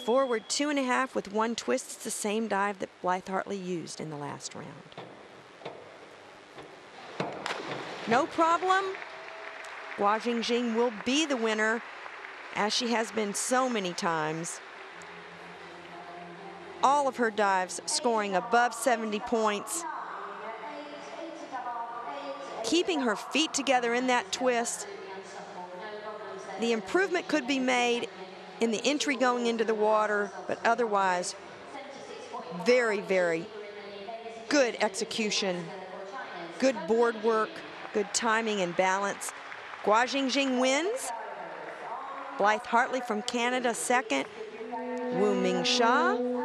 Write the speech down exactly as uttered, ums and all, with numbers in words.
Forward two and a half with one twist. It's the same dive that Blythe Hartley used in the last round. No problem. Guo Jing Jing will be the winner, as she has been so many times. All of her dives scoring above seventy points. Keeping her feet together in that twist. The improvement could be made in the entry going into the water, but otherwise, very, very good execution, good board work, good timing and balance. Guo Jing Jing wins. Blythe Hartley from Canada second. Wu Ming Sha